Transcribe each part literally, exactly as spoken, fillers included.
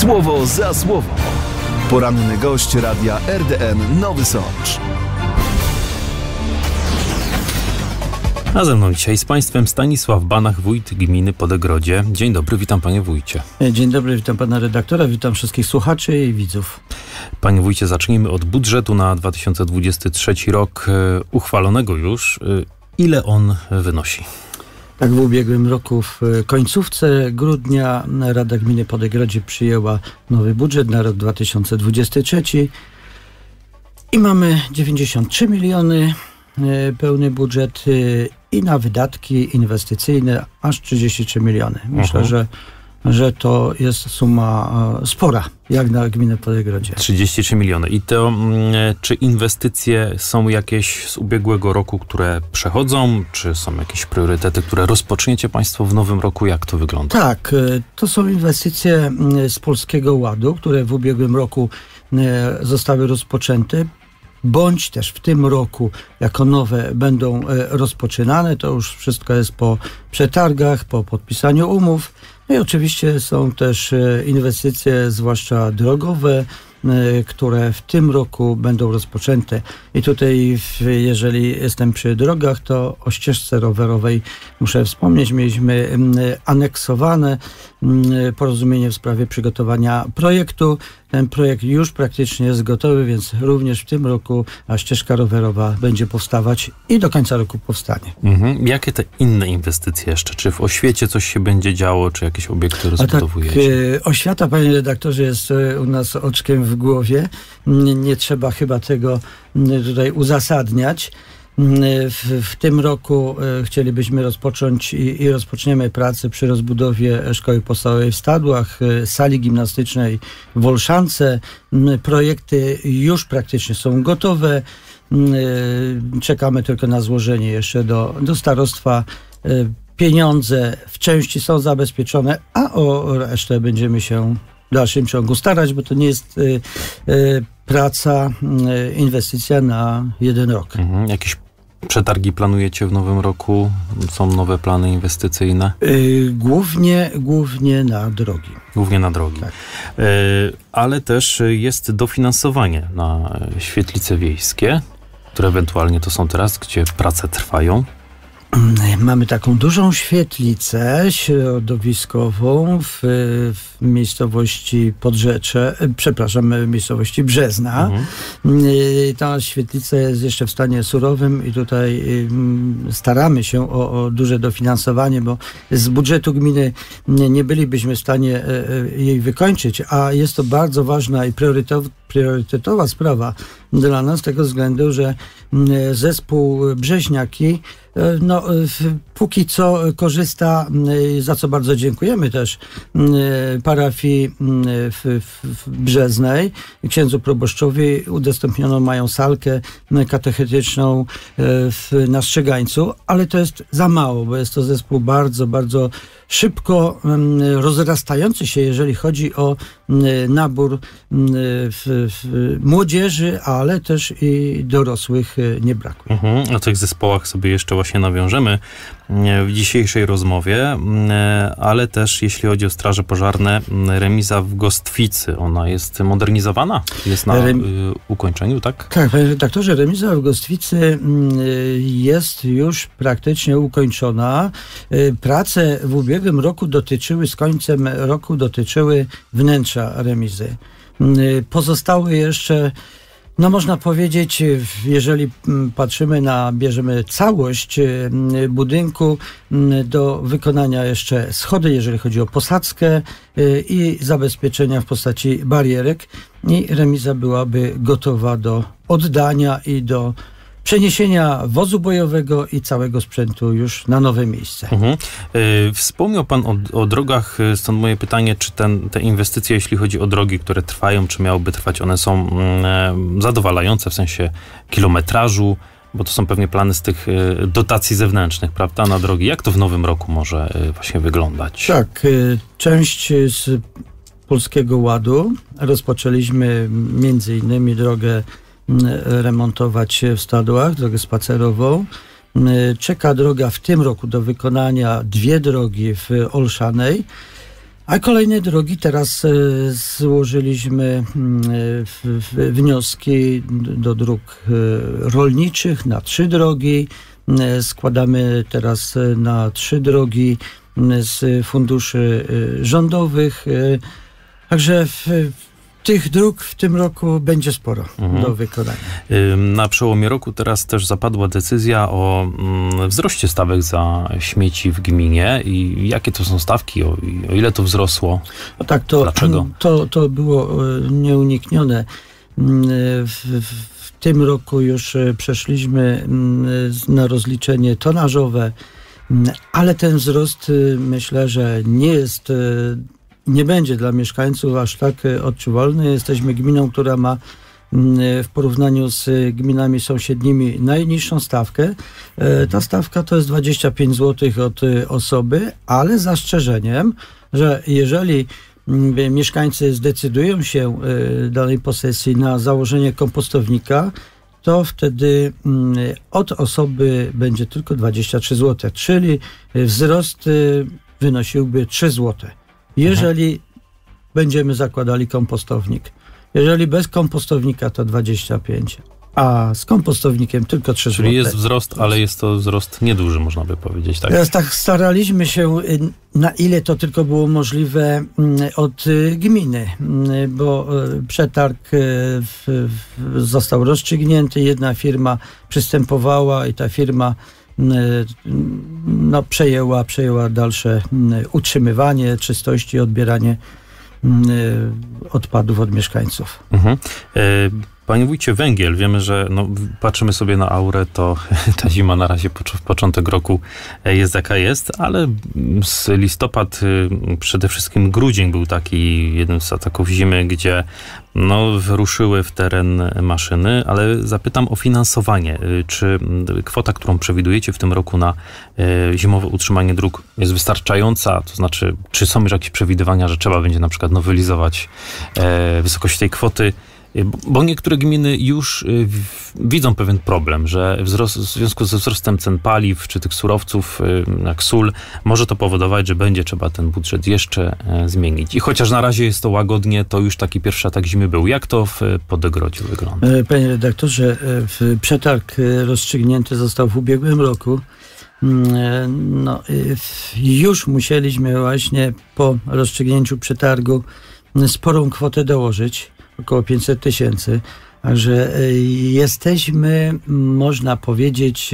Słowo za słowo. Poranny gość radia R D N Nowy Sącz. A ze mną dzisiaj z Państwem Stanisław Banach, wójt gminy Podegrodzie. Dzień dobry, witam panie wójcie. Dzień dobry, witam pana redaktora, witam wszystkich słuchaczy i widzów. Panie wójcie, zacznijmy od budżetu na dwa tysiące dwudziesty trzeci rok, uchwalonego już. Ile on wynosi? Tak, w ubiegłym roku w końcówce grudnia Rada Gminy Podegrodzie przyjęła nowy budżet na rok dwa tysiące dwudziesty trzeci i mamy dziewięćdziesiąt trzy miliony pełny budżet i na wydatki inwestycyjne aż trzydzieści trzy miliony. Myślę, uh-huh. że, że to jest suma spora, jak na gminę Podegrodzie. trzydzieści trzy miliony. I to czy inwestycje są jakieś z ubiegłego roku, które przechodzą? Czy są jakieś priorytety, które rozpoczniecie państwo w nowym roku? Jak to wygląda? Tak, to są inwestycje z Polskiego Ładu, które w ubiegłym roku zostały rozpoczęte, bądź też w tym roku jako nowe będą rozpoczynane. To już wszystko jest po przetargach, po podpisaniu umów. No i oczywiście są też inwestycje, zwłaszcza drogowe, które w tym roku będą rozpoczęte. I tutaj, jeżeli jestem przy drogach, to o ścieżce rowerowej muszę wspomnieć. Mieliśmy aneksowane porozumienie w sprawie przygotowania projektu. Ten projekt już praktycznie jest gotowy, więc również w tym roku ścieżka rowerowa będzie powstawać i do końca roku powstanie. Mhm. Jakie te inne inwestycje jeszcze? Czy w oświecie coś się będzie działo, czy jakieś obiekty rozbudowujecie? Tak, oświata, panie redaktorze, jest u nas oczkiem w głowie. Nie, nie trzeba chyba tego tutaj uzasadniać. W, w tym roku chcielibyśmy rozpocząć i, i rozpoczniemy pracę przy rozbudowie szkoły podstawowej w Stadłach, sali gimnastycznej w Olszance. Projekty już praktycznie są gotowe. Czekamy tylko na złożenie jeszcze do, do starostwa. Pieniądze w części są zabezpieczone, a o resztę będziemy się w dalszym ciągu starać, bo to nie jest y, y, praca, y, inwestycja na jeden rok. Mhm. Jakieś przetargi planujecie w nowym roku? Są nowe plany inwestycyjne? Y, głównie, głównie na drogi. Głównie na drogi. Tak. Y, ale też jest dofinansowanie na świetlice wiejskie, które ewentualnie to są teraz, gdzie prace trwają. Mamy taką dużą świetlicę środowiskową w, w miejscowości Podrzecze, przepraszam, w miejscowości Brzezna. Mhm. Ta świetlica jest jeszcze w stanie surowym i tutaj staramy się o, o duże dofinansowanie, bo z budżetu gminy nie, nie bylibyśmy w stanie jej wykończyć, a jest to bardzo ważna i priorytetowa, priorytetowa sprawa dla nas, z tego względu, że zespół Brzeźniaki no, póki co korzysta, za co bardzo dziękujemy też parafii w, w Brzeznej, księdzu proboszczowi. Udostępniono mają salkę katechetyczną w, na Strzegańcu, ale to jest za mało, bo jest to zespół bardzo, bardzo szybko rozrastający się, jeżeli chodzi o nabór w, w młodzieży, ale też i dorosłych nie brakuje. Mhm. O tych zespołach sobie jeszcze właśnie nawiążemy w dzisiejszej rozmowie, ale też jeśli chodzi o straże pożarne, remiza w Gostwicy, ona jest modernizowana? Jest na Rem... ukończeniu, tak? Tak, panie redaktorze, remiza w Gostwicy jest już praktycznie ukończona. Prace w ubiegłym roku dotyczyły, z końcem roku dotyczyły wnętrza remizy. Pozostały jeszcze, no można powiedzieć, jeżeli patrzymy na, bierzemy całość budynku, do wykonania jeszcze schody, jeżeli chodzi o posadzkę i zabezpieczenia w postaci barierek, i remiza byłaby gotowa do oddania i do przeniesienia wozu bojowego i całego sprzętu już na nowe miejsce. Mhm. Wspomniał pan o, o drogach, stąd moje pytanie, czy ten, te inwestycje, jeśli chodzi o drogi, które trwają, czy miałyby trwać, one są mm, zadowalające w sensie kilometrażu, bo to są pewnie plany z tych dotacji zewnętrznych, prawda, na drogi. Jak to w nowym roku może właśnie wyglądać? Tak, część z Polskiego Ładu rozpoczęliśmy między innymi drogę remontować w Stadłach, drogę spacerową. Czeka droga w tym roku do wykonania, dwie drogi w Olszanej. A kolejne drogi teraz e, złożyliśmy e, w, w, wnioski do dróg e, rolniczych na trzy drogi. E, składamy teraz e, na trzy drogi e, z funduszy e, rządowych. E, także w, tych dróg w tym roku będzie sporo mhm. do wykonania. Na przełomie roku teraz też zapadła decyzja o mm, wzroście stawek za śmieci w gminie. I jakie to są stawki? O, o ile to wzrosło? No tak, to, Dlaczego? To, to było nieuniknione. W, w tym roku już przeszliśmy na rozliczenie tonażowe, ale ten wzrost, myślę, że nie jest... nie będzie dla mieszkańców aż tak odczuwalny. Jesteśmy gminą, która ma w porównaniu z gminami sąsiednimi najniższą stawkę. Ta stawka to jest dwadzieścia pięć złotych od osoby, ale z zastrzeżeniem, że jeżeli mieszkańcy zdecydują się danej posesji na założenie kompostownika, to wtedy od osoby będzie tylko dwadzieścia trzy złote, czyli wzrost wynosiłby trzy złote. Jeżeli mhm. będziemy zakładali kompostownik. Jeżeli bez kompostownika to dwadzieścia pięć, a z kompostownikiem tylko trzy złote. Czyli jest wzrost, ale jest to wzrost nieduży, można by powiedzieć. Tak? Teraz tak staraliśmy się, na ile to tylko było możliwe od gminy, bo przetarg został rozstrzygnięty, jedna firma przystępowała i ta firma no, przejęła, przejęła dalsze utrzymywanie czystości, odbieranie odpadów od mieszkańców. Mhm. Panie wójcie, węgiel. Wiemy, że no, patrzymy sobie na aurę, to ta zima na razie, początek roku jest jaka jest, ale z listopad, przede wszystkim grudzień był taki jeden z ataków zimy, gdzie no, wyruszyły w teren maszyny, ale zapytam o finansowanie. Czy kwota, którą przewidujecie w tym roku na zimowe utrzymanie dróg jest wystarczająca? To znaczy, czy są już jakieś przewidywania, że trzeba będzie na przykład nowelizować wysokość tej kwoty? Bo niektóre gminy już y, w, widzą pewien problem, że wzrost, w związku ze wzrostem cen paliw czy tych surowców y, jak sól, może to powodować, że będzie trzeba ten budżet jeszcze y, zmienić. I chociaż na razie jest to łagodnie, to już taki pierwszy atak zimy był. Jak to w Podegrodziu wygląda? Panie redaktorze, przetarg rozstrzygnięty został w ubiegłym roku. No, już musieliśmy właśnie po rozstrzygnięciu przetargu sporą kwotę dołożyć. Około pięćset tysięcy. Także jesteśmy, można powiedzieć,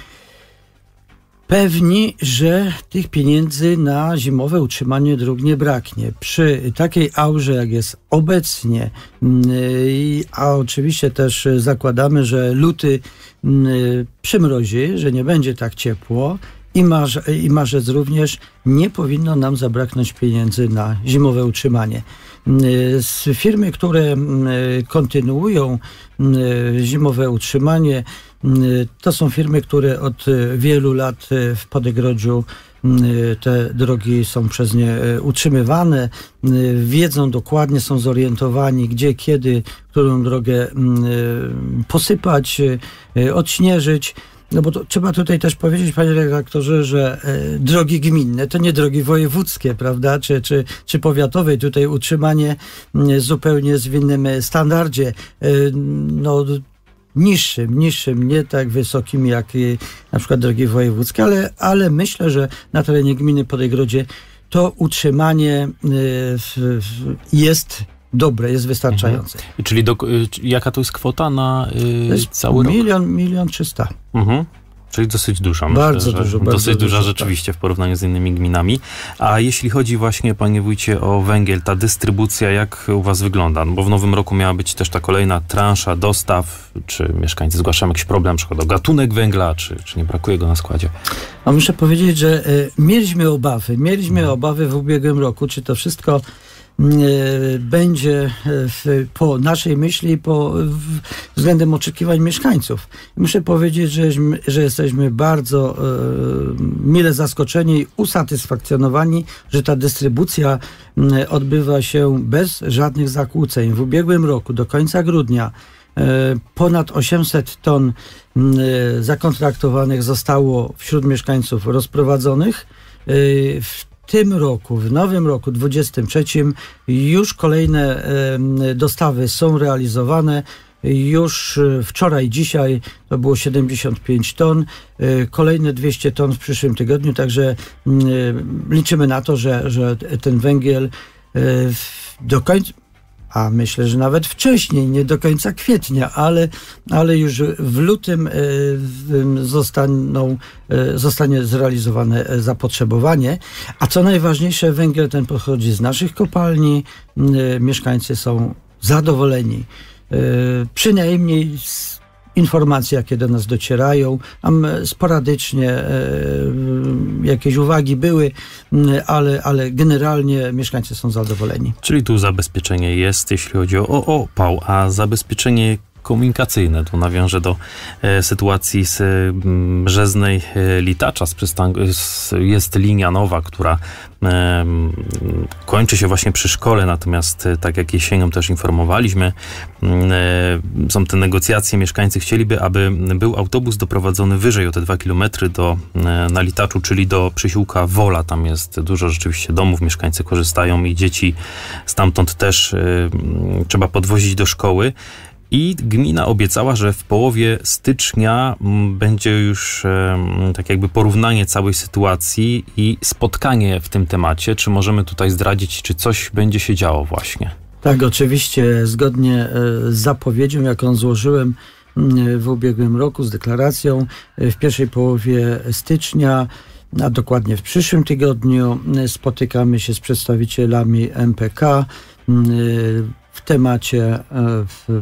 pewni, że tych pieniędzy na zimowe utrzymanie dróg nie braknie. Przy takiej aurze, jak jest obecnie, a oczywiście też zakładamy, że luty przymrozi, że nie będzie tak ciepło, I, marz, i marzec również, nie powinno nam zabraknąć pieniędzy na zimowe utrzymanie. Z firmy, które kontynuują zimowe utrzymanie, to są firmy, które od wielu lat w Podegrodziu te drogi są przez nie utrzymywane, wiedzą dokładnie, są zorientowani, gdzie, kiedy, którą drogę posypać, odśnieżyć. No bo to, trzeba tutaj też powiedzieć, panie redaktorze, że e, drogi gminne to nie drogi wojewódzkie, prawda, czy, czy, czy powiatowe. Tutaj utrzymanie m, zupełnie jest w innym standardzie, e, no niższym, niższym, nie tak wysokim jak y, na przykład drogi wojewódzkie, ale, ale myślę, że na terenie gminy Podegrodzie to utrzymanie y, w, w, jest dobre, jest wystarczające. Mhm. Czyli do, jaka to jest kwota na yy, cały rok? Milion, milion trzysta. Mhm. Czyli dosyć duża. Bardzo myślę, dużo. Dosyć bardzo duża dużo, rzeczywiście tak. W porównaniu z innymi gminami. A jeśli chodzi właśnie, panie wójcie, o węgiel, ta dystrybucja, jak u was wygląda? No bo w nowym roku miała być też ta kolejna transza dostaw. Czy mieszkańcy zgłaszają jakiś problem, na przykład o gatunek węgla, czy, czy nie brakuje go na składzie? A muszę powiedzieć, że y, mieliśmy obawy. Mieliśmy hmm. obawy w ubiegłym roku, czy to wszystko będzie w, po naszej myśli, po w, względem oczekiwań mieszkańców. Muszę powiedzieć, że, że jesteśmy bardzo e, mile zaskoczeni i usatysfakcjonowani, że ta dystrybucja m, odbywa się bez żadnych zakłóceń. W ubiegłym roku do końca grudnia e, ponad osiemset ton m, zakontraktowanych zostało wśród mieszkańców rozprowadzonych. E, w tym roku, w nowym roku dwudziestym trzecim już kolejne dostawy są realizowane. Już wczoraj, dzisiaj to było siedemdziesiąt pięć ton, kolejne dwieście ton w przyszłym tygodniu, także liczymy na to, że, że ten węgiel do końca, a myślę, że nawet wcześniej, nie do końca kwietnia, ale, ale już w lutym zostaną, zostanie zrealizowane zapotrzebowanie. A co najważniejsze, węgiel ten pochodzi z naszych kopalni. Mieszkańcy są zadowoleni. Przynajmniej z informacji, jakie do nas docierają. Tam sporadycznie jakieś uwagi były, ale, ale generalnie mieszkańcy są zadowoleni. Czyli tu zabezpieczenie jest, jeśli chodzi o, o opał, a zabezpieczenie komunikacyjne. Tu nawiążę do e, sytuacji z m, Brzeznej e, Litacza. Z przystanku, z, jest linia nowa, która e, kończy się właśnie przy szkole, natomiast e, tak jak jesienią też informowaliśmy, e, są te negocjacje. Mieszkańcy chcieliby, aby był autobus doprowadzony wyżej o te dwa kilometry do, e, na Litaczu, czyli do przysiłka Wola. Tam jest dużo rzeczywiście domów, mieszkańcy korzystają i dzieci stamtąd też e, trzeba podwozić do szkoły. I gmina obiecała, że w połowie stycznia będzie już e, tak jakby porównanie całej sytuacji i spotkanie w tym temacie. Czy możemy tutaj zdradzić, czy coś będzie się działo właśnie? Tak, oczywiście, zgodnie z zapowiedzią, jaką złożyłem w ubiegłym roku z deklaracją, w pierwszej połowie stycznia, a dokładnie w przyszłym tygodniu, spotykamy się z przedstawicielami M P K w temacie w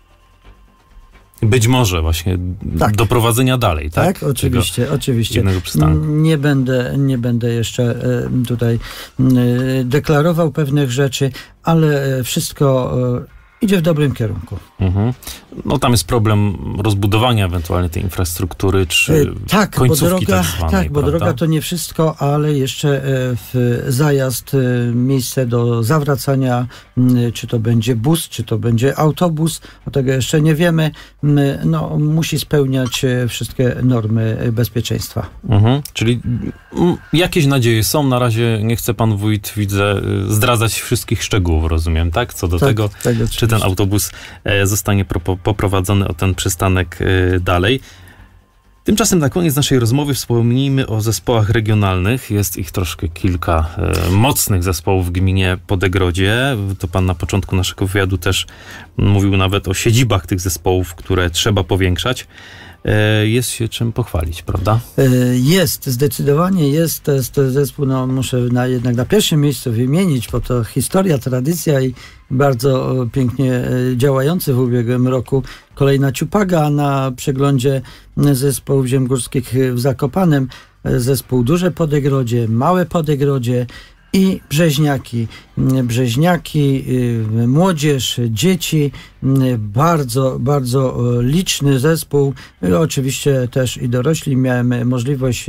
Być może właśnie tak. doprowadzenia dalej, tak? Tak, oczywiście, Tego oczywiście. Jednego przystanku. Nie będę, nie będę jeszcze tutaj deklarował pewnych rzeczy, ale wszystko idzie w dobrym kierunku. Mhm. No tam jest problem rozbudowania ewentualnie tej infrastruktury, czy tak, końcówki bo droga, tak zwanej, tak, bo prawda? droga to nie wszystko, ale jeszcze w zajazd, miejsce do zawracania, czy to będzie bus, czy to będzie autobus, o tego jeszcze nie wiemy, no musi spełniać wszystkie normy bezpieczeństwa. Mhm. Czyli m, jakieś nadzieje są, na razie nie chce pan wójt, widzę, zdradzać wszystkich szczegółów, rozumiem, tak? Co do tak, tego, tak, czy ten autobus e, zostanie pro, poprowadzony o ten przystanek e, dalej. Tymczasem na koniec naszej rozmowy wspomnijmy o zespołach regionalnych. Jest ich troszkę kilka e, mocnych zespołów w gminie Podegrodzie. To pan na początku naszego wywiadu też mówił nawet o siedzibach tych zespołów, które trzeba powiększać. E, jest się czym pochwalić, prawda? Jest, zdecydowanie jest. To jest to zespół, no muszę na, jednak na pierwszym miejscu wymienić, bo to historia, tradycja i bardzo pięknie działający w ubiegłym roku. Kolejna Ciupaga na przeglądzie zespołów ziemgórskich w Zakopanem. Zespół Duże Podegrodzie, Małe Podegrodzie i Brzeźniaki. Brzeźniaki, młodzież, dzieci. Bardzo, bardzo liczny zespół. Oczywiście też i dorośli. Miałem możliwość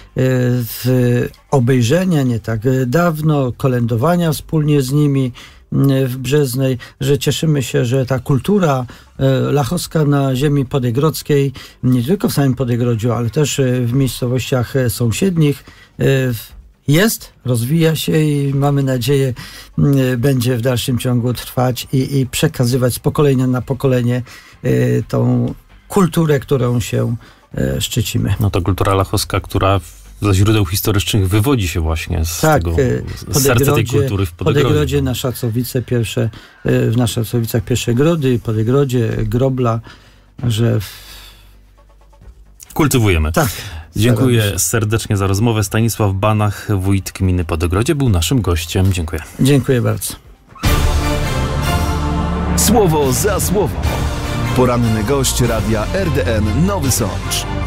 w obejrzenia nie tak dawno, kolędowania wspólnie z nimi w Brzeznej, że cieszymy się, że ta kultura lachowska na ziemi podegrodzkiej, nie tylko w samym Podegrodziu, ale też w miejscowościach sąsiednich jest, rozwija się i mamy nadzieję, będzie w dalszym ciągu trwać i, i przekazywać z pokolenia na pokolenie tą kulturę, którą się szczycimy. No to kultura lachowska, która ze źródeł historycznych wywodzi się właśnie z tak, tego z serca tej kultury w Podegrodzie. Podegrodzie na Szacowice pierwsze, w na Szacowicach pierwsze grody, Podegrodzie, Grobla, że w... kultywujemy. Tak. Dziękuję serdecznie za rozmowę. Stanisław Banach, wójt gminy Podegrodzie, był naszym gościem. Dziękuję. Dziękuję bardzo. Słowo za słowo. Poranny gość radia R D N Nowy Sącz.